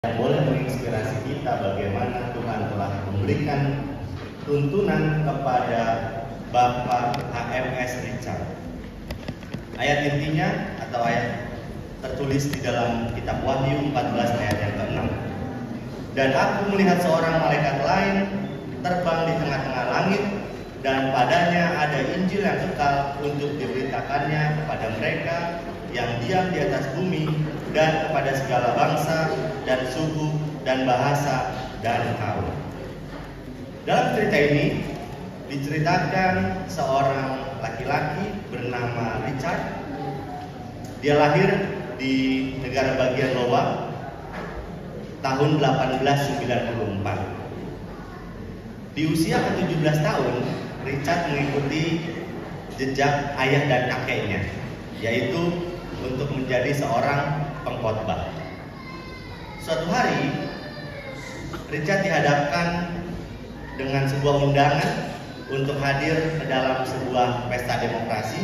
yang boleh menginspirasi kita bagaimana Tuhan telah memberikan tuntunan kepada Bapak HMS Richard. Ayat intinya atau ayat tertulis di dalam kitab Wahyu 14 ayat yang ke-6. Dan aku melihat seorang malaikat lain terbang di tengah-tengah langit, dan padanya ada Injil yang kekal untuk diberitakannya kepada mereka yang diam di atas bumi, dan kepada segala bangsa dan suku dan bahasa dan kaum. Dalam cerita ini diceritakan seorang laki-laki bernama Richard. Dia lahir di negara bagian Lowa tahun 1894. Di usia ke-17 tahun, Richard mengikuti jejak ayah dan kakeknya, yaitu untuk menjadi seorang pengkhotbah. Suatu hari, Richard dihadapkan dengan sebuah undangan untuk hadir ke dalam sebuah pesta demokrasi,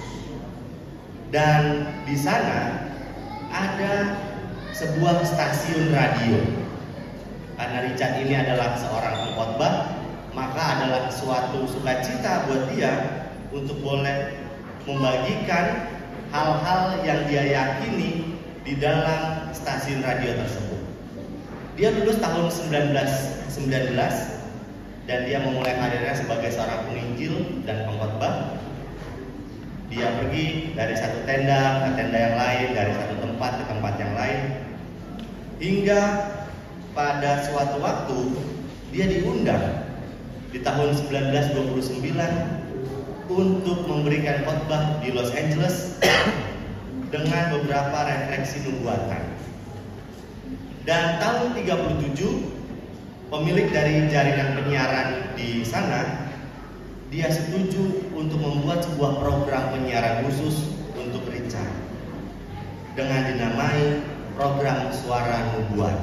dan di sana ada sebuah stasiun radio. Karena Richard ini adalah seorang pengkhotbah, maka adalah suatu sukacita buat dia untuk boleh membagikan hal-hal yang dia yakini di dalam stasiun radio tersebut. Dia lulus tahun 1919 dan dia memulai karirnya sebagai seorang penginjil dan pengkhotbah. Dia pergi dari satu tenda ke tenda yang lain, dari satu tempat ke tempat yang lain, hingga pada suatu waktu dia diundang di tahun 1929 untuk memberikan khotbah di Los Angeles dengan beberapa refleksi nubuatan. Dan tahun 37, pemilik dari jaringan penyiaran di sana, dia setuju untuk membuat sebuah program penyiaran khusus untuk Richard dengan dinamai program Suara Nubuat.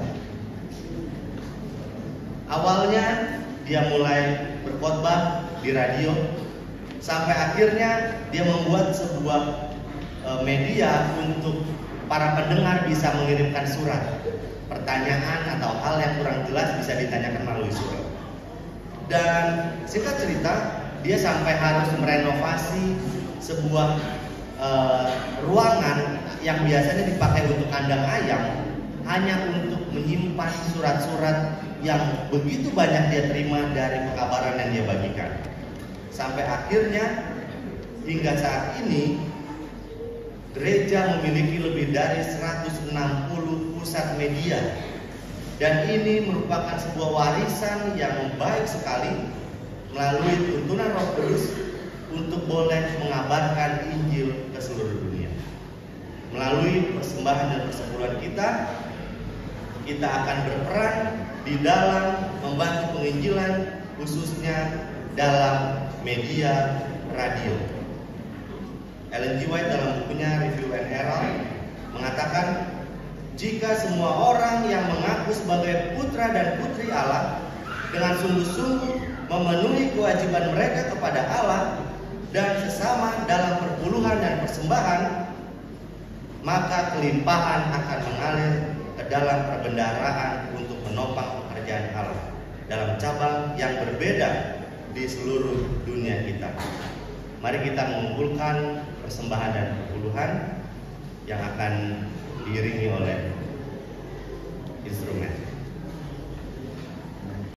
Awalnya dia mulai berkhotbah di radio, sampai akhirnya dia membuat sebuah media untuk para pendengar bisa mengirimkan surat. Pertanyaan atau hal yang kurang jelas bisa ditanyakan melalui surat. Dan singkat cerita, dia sampai harus merenovasi sebuah ruangan yang biasanya dipakai untuk kandang ayam, hanya untuk menyimpan surat-surat yang begitu banyak dia terima dari pekabaran yang dia bagikan. Sampai akhirnya hingga saat ini gereja memiliki lebih dari 160 pusat media, dan ini merupakan sebuah warisan yang baik sekali melalui tuntunan Roh Kudus untuk boleh mengabarkan Injil ke seluruh dunia. Melalui persembahan dan persepuluhan kita akan berperan di dalam membantu penginjilan, khususnya dalam media radio. Ellen G. White dalam bukunya Review and Herald mengatakan, jika semua orang yang mengaku sebagai putra dan putri Allah dengan sungguh-sungguh memenuhi kewajiban mereka kepada Allah dan sesama dalam perpuluhan dan persembahan, maka kelimpahan akan mengalir ke dalam perbendaharaan untuk menopang pekerjaan Allah dalam cabang yang berbeda di seluruh dunia kita. Mari kita mengumpulkan persembahan dan perpuluhan yang akan diiringi oleh instrumen.